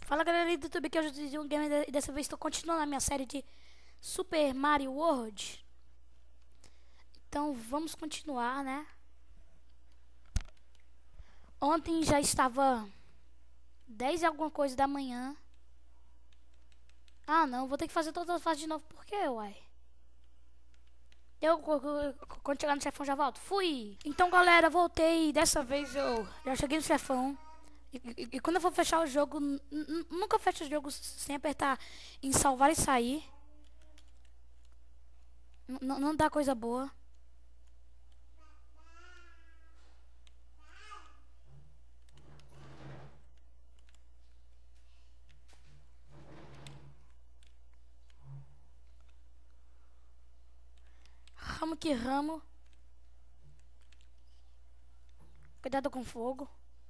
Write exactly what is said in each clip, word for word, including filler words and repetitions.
Fala galera do YouTube, que hoje eu sou um gamer e dessa vez estou continuando a minha série de Super Mario World. Então vamos continuar, né? Ontem já estava dez e alguma coisa da manhã. Ah não, vou ter que fazer todas as fases de novo, por quê, uai? Eu, quando chegar no chefão já volto. Fui! Então galera, voltei, dessa vez eu já cheguei no chefão. E, e, e quando eu for fechar o jogo, nunca fecho o jogo sem apertar em salvar e sair. N não dá coisa boa. Ramo que ramo. Cuidado com fogo.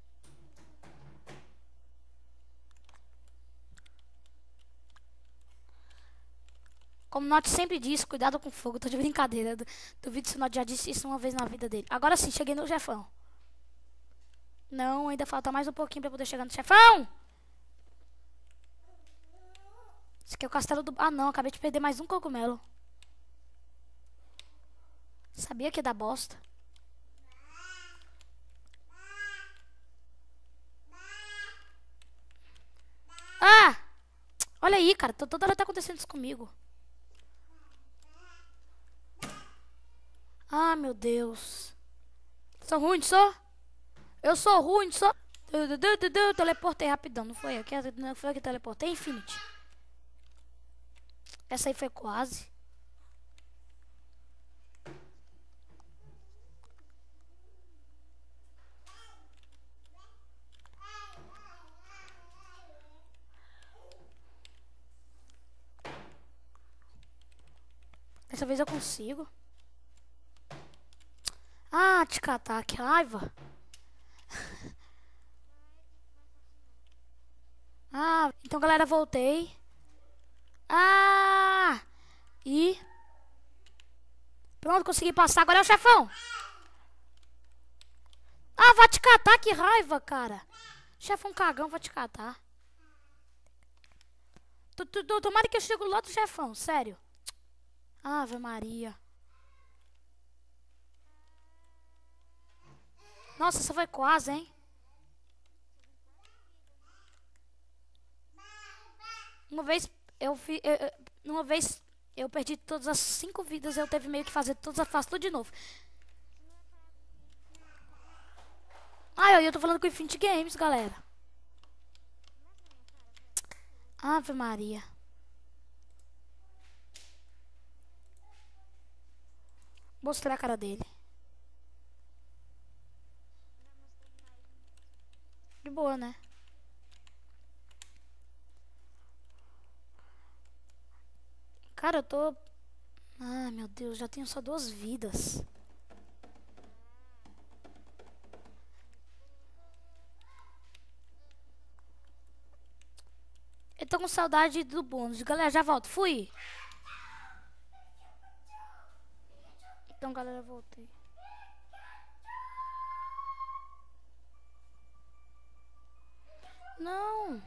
Como o Notch sempre diz, cuidado com fogo. Tô de brincadeira. Duvido se o Notch já disse isso uma vez na vida dele. Agora sim, cheguei no chefão. Não, ainda falta mais um pouquinho pra poder chegar no chefão. Esse aqui é o castelo do... Ah não, acabei de perder mais um cogumelo. Sabia que ia dar bosta. Ah! Olha aí, cara. Toda hora tá acontecendo isso comigo. Ah, meu Deus. Sou ruim, só? Eu sou ruim, só? Teleportei rapidão, não foi eu que, não foi eu que teleportei, Infinity. Essa aí foi quase. Dessa vez eu consigo. Ah, te catar, que raiva. Ah, então galera, voltei. Ah! E... Pronto, consegui passar, agora é o chefão. Ah, vai te catar, que raiva, cara. Chefão cagão, vai te catar. Tomara que eu chego lá do chefão, sério. Ave Maria. Nossa, essa foi quase, hein? Uma vez eu fiz. Uma vez eu perdi todas as cinco vidas. Eu teve meio que fazer todas as fases tudo de novo. Ah, eu tô falando com o Infinity Games, galera. Ave Maria. Mostrei a cara dele. De boa, né? Cara, eu tô... Ah, meu Deus, já tenho só duas vidas. Eu tô com saudade do bônus. Galera, já volto. Fui! Então, galera, voltei. Não!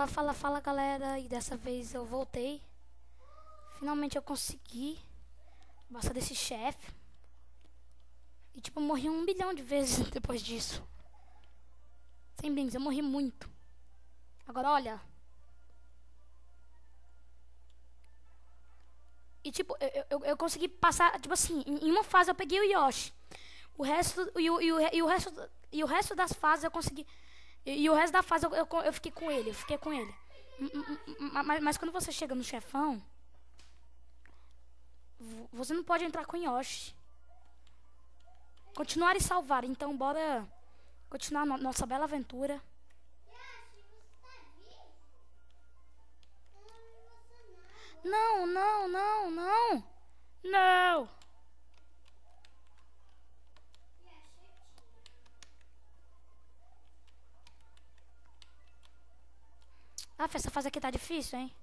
Fala, fala, fala, galera. E dessa vez eu voltei. Finalmente eu consegui passar desse chefe. E tipo, eu morri um bilhão de vezes depois disso. Sem brinks, eu morri muito. Agora olha. E tipo, eu, eu, eu consegui passar, tipo assim, em, em uma fase eu peguei o Yoshi. O resto, e o, e o, e o resto, e o resto das fases eu consegui. E, e o resto da fase eu, eu, eu fiquei com ele, eu fiquei com ele. Mas, mas quando você chega no chefão, você não pode entrar com o Yoshi. Continuar e salvar, então bora continuar no, nossa bela aventura. Não, não, não, não. Não. Ah, essa fase aqui tá difícil, hein?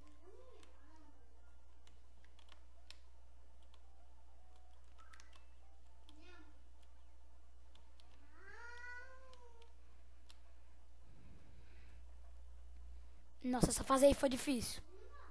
Nossa, essa fase aí foi difícil.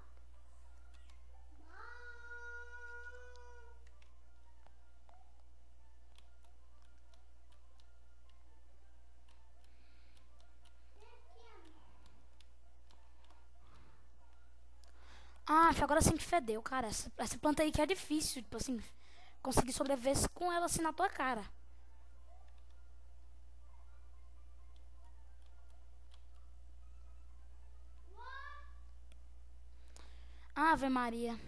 Ah, agora sim que fedeu, cara. Essa, essa planta aí que é difícil, tipo assim, conseguir sobreviver com ela assim na tua cara. Ave Maria.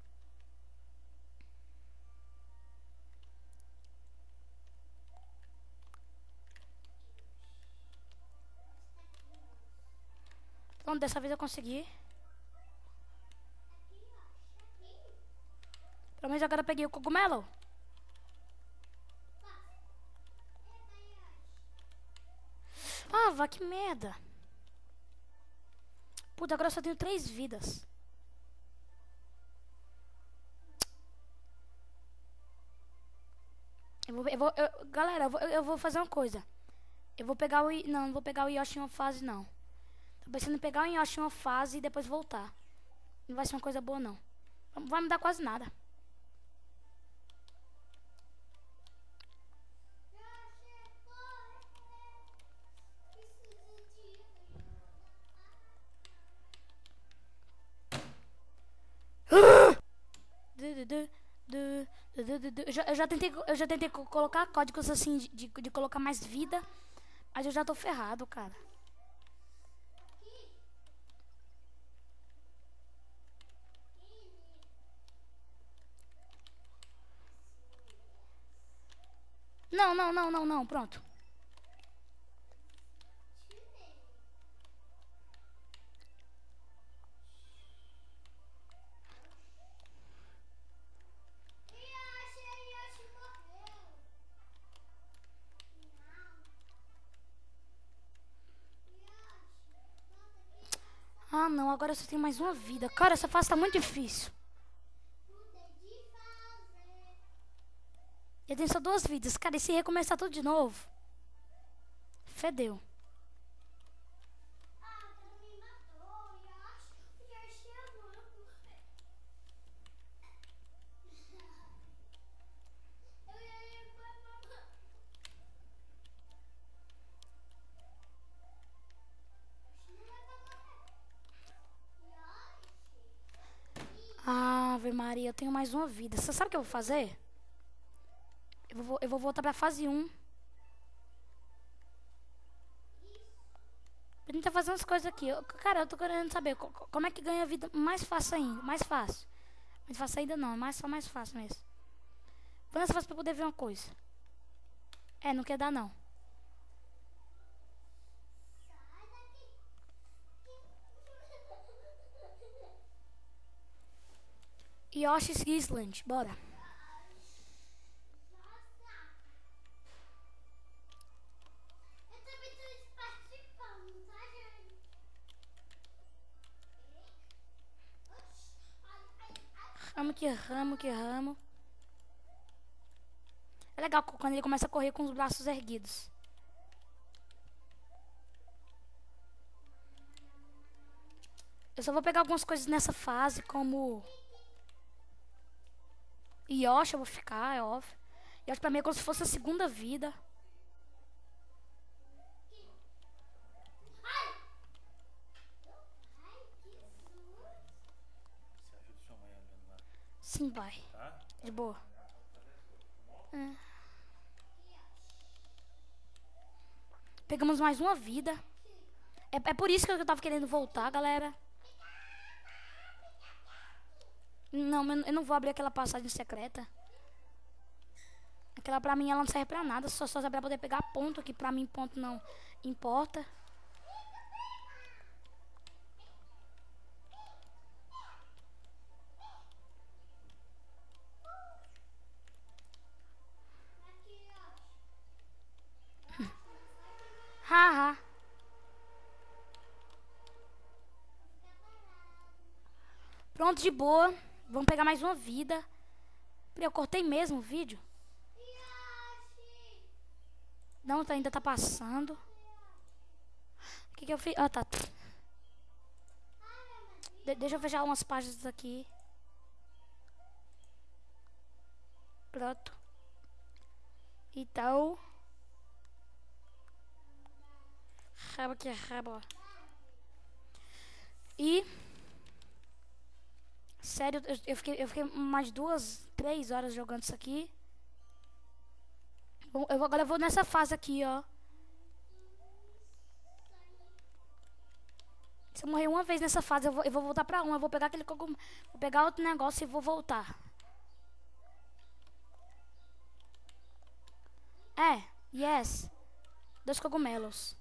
Pronto, dessa vez eu consegui. Pelo menos agora eu peguei o cogumelo. Ah, vá, que merda. Puta, agora eu só tenho três vidas. Eu vou, eu vou, eu, galera, eu vou, eu vou fazer uma coisa. Eu vou pegar o... Não, não vou pegar o Yoshi em uma fase, não. Tô pensando em pegar o Yoshi em uma fase e depois voltar. Não vai ser uma coisa boa, não. Não vai me dar quase nada. Eu já, eu já tentei, eu já tentei colocar códigos assim de, de, de colocar mais vida, mas eu já tô ferrado, cara. Não, não, não, não, não, pronto. Ah, não, agora eu só tenho mais uma vida. Cara, essa fase tá muito difícil. Eu tenho só duas vidas. Cara, e se recomeçar tudo de novo? Fedeu. Ave Maria, eu tenho mais uma vida. Você sabe o que eu vou fazer? Eu vou, eu vou voltar pra fase um. Pra tentar fazer umas coisas aqui. Eu, cara, eu tô querendo saber co- como é que ganha vida mais fácil ainda. Mais fácil. Mais fácil ainda não, é mais, só mais fácil mesmo. Vou nessa fase pra poder ver uma coisa. É, não quer dar não. Yoshi's Island, bora. Ramo que ramo, que ramo. É legal quando ele começa a correr com os braços erguidos. Eu só vou pegar algumas coisas nessa fase, como Yoshi, eu vou ficar, é óbvio. Yoshi pra mim é como se fosse a segunda vida. Sim, pai. De boa. É. Pegamos mais uma vida. É, é por isso que eu tava querendo voltar, galera. Não, eu não vou abrir aquela passagem secreta. Aquela pra mim ela não serve pra nada. Só, só serve pra poder pegar ponto, que pra mim ponto não importa. Haha. Pronto, de boa. Vamos pegar mais uma vida. Eu cortei mesmo o vídeo. Não, tá, ainda tá passando. O que que eu fiz? Ah, tá. De deixa eu fechar umas páginas aqui. Pronto. Então. Raba que raba. E. Sério, eu, eu, fiquei, eu fiquei umas duas, três horas jogando isso aqui. Eu, eu, agora eu vou nessa fase aqui, ó. Se eu morrer uma vez nessa fase, eu vou, eu vou voltar pra uma. Eu vou pegar aquele cogumelo. Vou pegar outro negócio e vou voltar. É, yes. Dois cogumelos.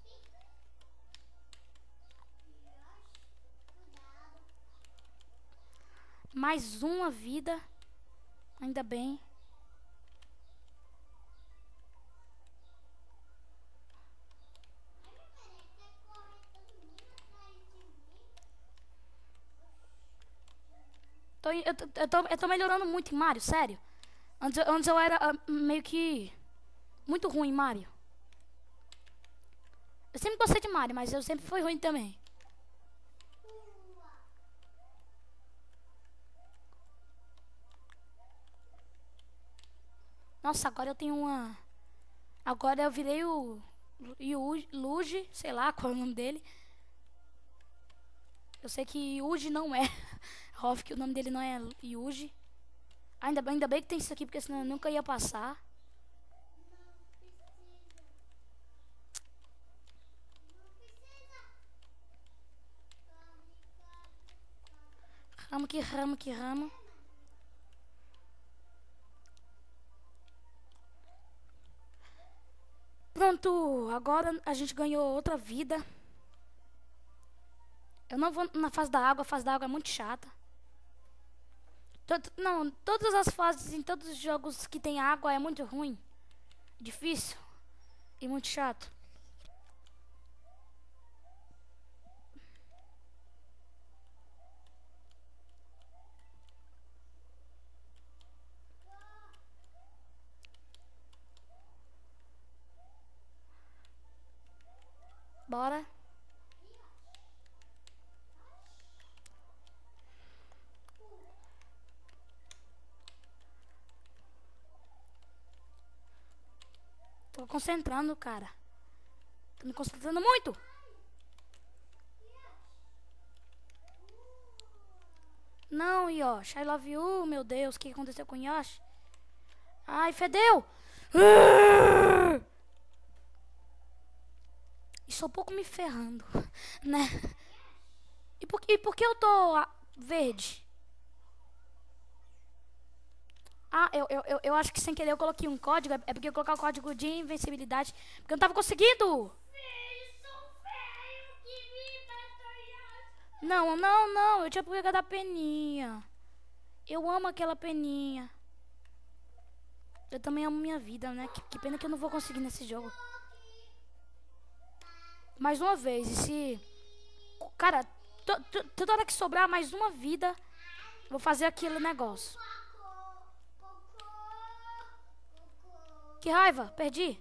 Mais uma vida. Ainda bem. Tô, eu, eu, tô, eu tô melhorando muito em Mario, sério. Antes, antes eu era uh, meio que muito ruim em Mario. Eu sempre gostei de Mario, mas eu sempre fui ruim também. Nossa, agora eu tenho uma... Agora eu virei o... Luigi, sei lá qual é o nome dele. Eu sei que Yuji não é. Óbvio que o nome dele não é Yuji. Ainda, ainda bem que tem isso aqui, porque senão eu nunca ia passar. Ramo que ramo que ramo. Pronto, agora a gente ganhou outra vida. Eu não vou na fase da água, a fase da água é muito chata. Todo, não, todas as fases em todos os jogos que tem água é muito ruim. Difícil e muito chato. Bora. Tô concentrando, cara. Tô me concentrando muito. Não, Yoshi. I love you, meu Deus. O que aconteceu com Yoshi? Ai, fedeu. Estou um pouco me ferrando, né? E por, e por que eu tô ah, verde? Ah, eu, eu, eu, eu acho que sem querer eu coloquei um código. É porque eu coloquei o código de invencibilidade. Porque eu não tava conseguindo. Não, não, não. Eu tinha pegado a peninha. Eu amo aquela peninha. Eu também amo minha vida, né? Que, que pena que eu não vou conseguir nesse jogo. Mais uma vez. E se... Cara, to, to, toda hora que sobrar mais uma vida, vou fazer aquele negócio. Que raiva, perdi.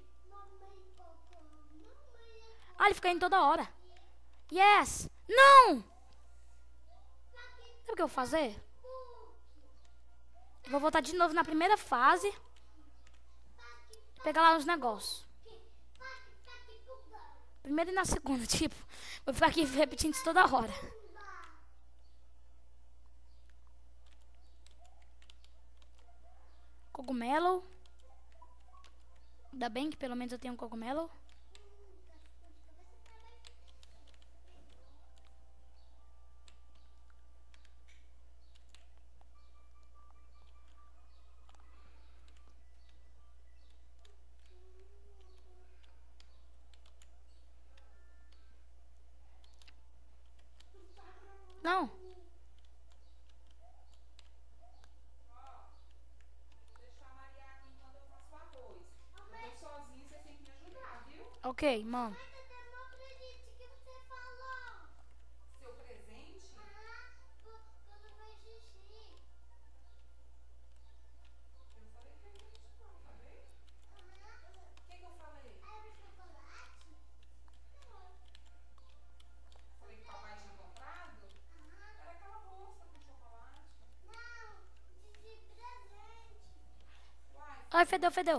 Ah, ele fica indo toda hora. Yes. Não! Sabe o que eu vou fazer? Eu vou voltar de novo na primeira fase. Pegar lá os negócios. Primeira e na segunda, tipo. Vou ficar aqui repetindo isso toda hora. Cogumelo. Ainda bem que pelo menos eu tenho um cogumelo. Não. Ok, mano. Ai, fedeu, fedeu.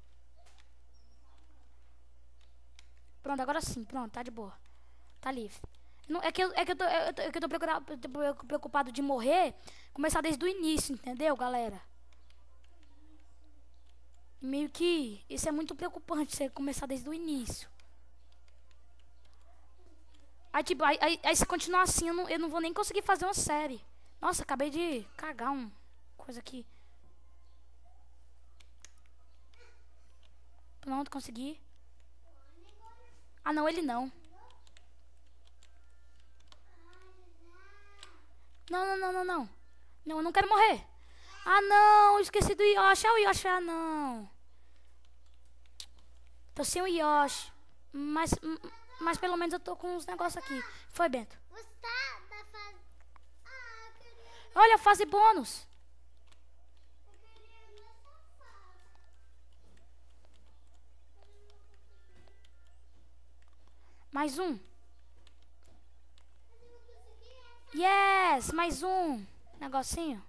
Pronto, agora sim. Pronto, tá de boa. Tá livre. Não, é, que eu, é que eu tô, é que eu tô preocupado, preocupado de morrer. Começar desde o início, entendeu, galera? Meio que isso é muito preocupante, você começar desde o início. Aí, tipo, aí, aí, aí se continuar assim, eu não, eu não vou nem conseguir fazer uma série. Nossa, acabei de cagar uma coisa aqui. Pronto, consegui. Ah, não, ele não. Não, não, não, não, não. Não, eu não quero morrer. Ah, não, esqueci do Yoshi. Ah, o Yoshi, ah, não. Tô sem o Yoshi. Mas, mas pelo menos eu tô com uns negócios aqui. Foi, Bento? Olha a fase bônus. Mais um. Yes, mais um. Negocinho.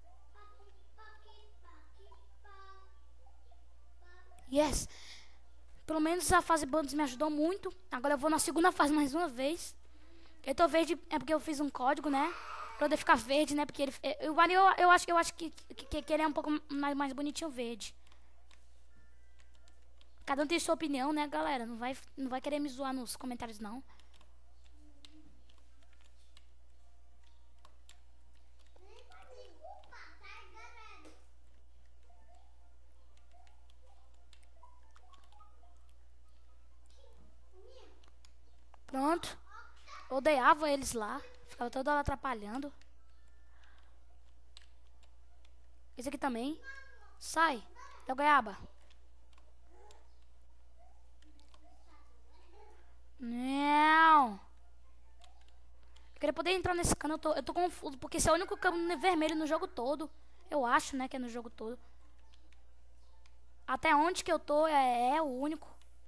Yes. Pelo menos a fase bônus me ajudou muito. Agora eu vou na segunda fase mais uma vez. Eu tô verde é porque eu fiz um código, né? Pra poder ficar verde, né? Porque ele, eu, eu, eu acho, eu acho que, que, que ele é um pouco mais, mais bonitinho verde. Cada um tem sua opinião, né, galera? Não vai, não vai querer me zoar nos comentários, não. Pronto. Odeava eles lá. Ficava toda hora atrapalhando. Esse aqui também. Sai. Da goiaba. Não. Eu queria poder entrar nesse cano. Eu tô, eu tô confuso. Porque esse é o único cano vermelho no jogo todo. Eu acho, né, que é no jogo todo. Até onde que eu tô é, é o único.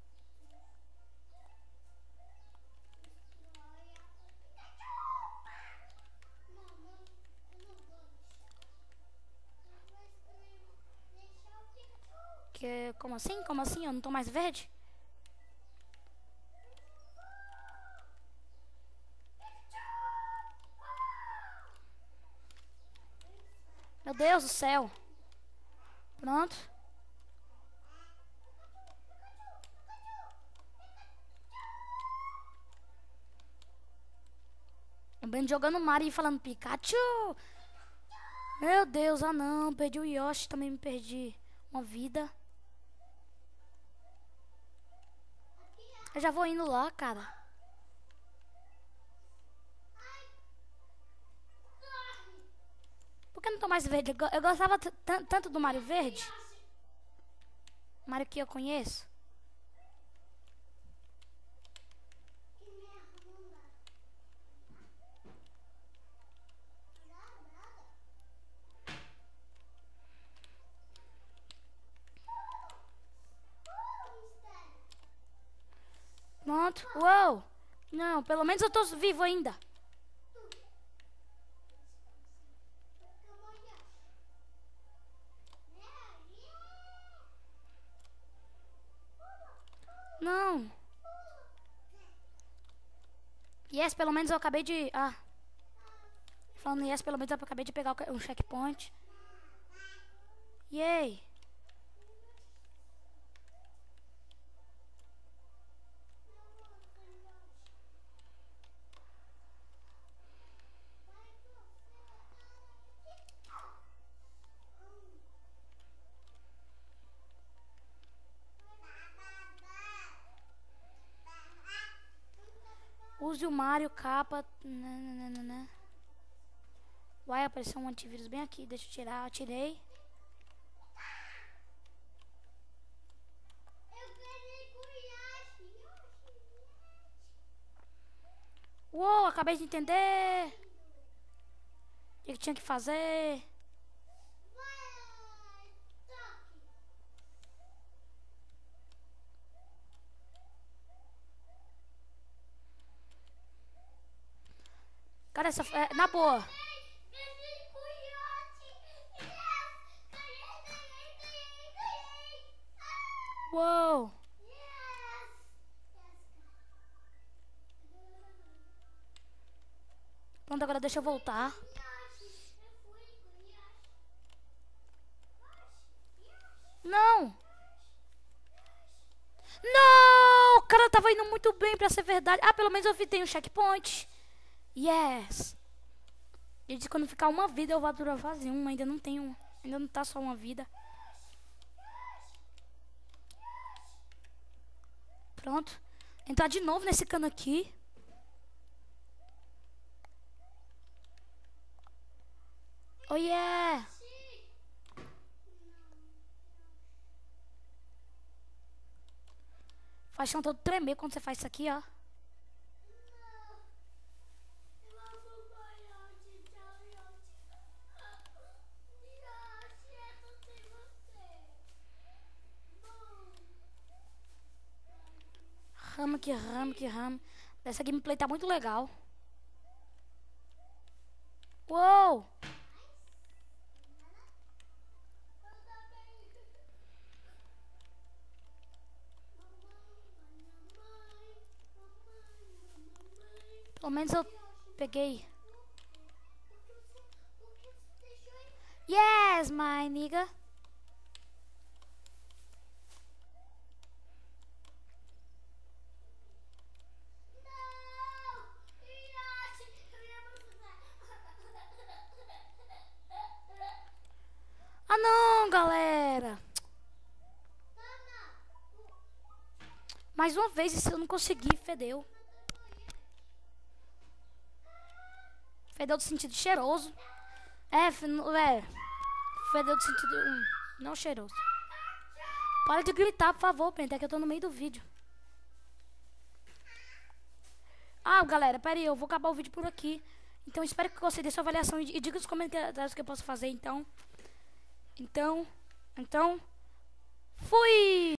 Que, como assim? Como assim? Eu não tô mais verde? Meu Deus do céu. Pronto. O Ben jogando Mario e falando Pikachu. Meu Deus, ah não. Perdi o Yoshi, também me perdi uma vida. Eu já vou indo lá, cara. Por que eu não tô mais verde? Eu gostava tanto do Mario verde. Mario que eu conheço. Pronto. Uou. Não, pelo menos eu tô vivo ainda. Não. Yes, pelo menos eu acabei de... Ah. Falando yes, pelo menos eu acabei de pegar um checkpoint. Yay. Use o Mario capa. Nananana. Uai, apareceu um antivírus bem aqui. Deixa eu tirar. Eu tirei. Uou, acabei de entender. O que, que tinha que fazer? Cara, essa... É, na boa. Uou. Pronto, agora deixa eu voltar. Não. Não. O cara tava indo muito bem pra ser verdade. Ah, pelo menos eu tenho um checkpoint. Yes. Ele disse que quando ficar uma vida eu vou durar vazio. Um, ainda não tenho. Ainda não tá só uma vida. Pronto. Entrar de novo nesse cano aqui. Oh yeah. Faz o chão todo tremer quando você faz isso aqui, ó. Rama que rama que rama. Essa gameplay tá muito legal. Uou! Pelo menos eu peguei. Yes, my nigga. Ah não, galera. Mais uma vez, isso eu não consegui, fedeu. Fedeu do sentido cheiroso. É, é. Fedeu do sentido um, não cheiroso. Para de gritar, por favor, Penta, que eu tô no meio do vídeo. Ah, galera, pera aí, eu vou acabar o vídeo por aqui. Então, espero que você dê sua avaliação e diga nos comentários o que eu posso fazer, então. Então, então, fui!